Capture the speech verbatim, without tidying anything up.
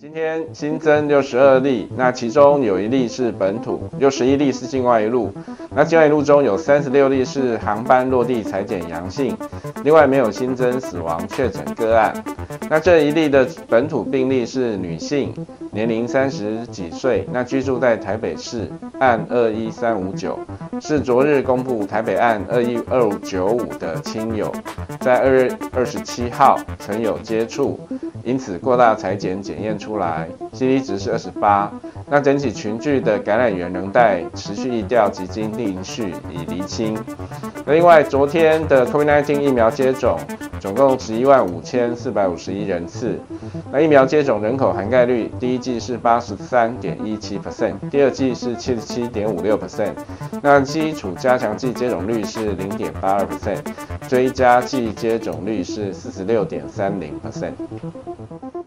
今天新增六十二例，那其中有一例是本土，六十一例是境外一路。那境外一路中有三十六例是航班落地采检阳性，另外没有新增死亡确诊个案。那这一例的本土病例是女性，年龄三十几岁，那居住在台北市，案二一三五九，是昨日公布台北案二一二五九五的亲友，在二月二十七号曾有接触，因此扩大采检检验出来 ，C T 值是二十八。那整体群聚的感染源仍待持续疫调及经定序以厘清。另外，昨天的 COVID 十九 疫苗接种总共十一万五千四百五十一人次。那疫苗接种人口涵盖率，第一剂是 百分之八十三点一七， 第二剂是 百分之七十七点五六， 那基础加强剂接种率是 百分之零点八二， 追加剂接种率是 百分之四十六点三零。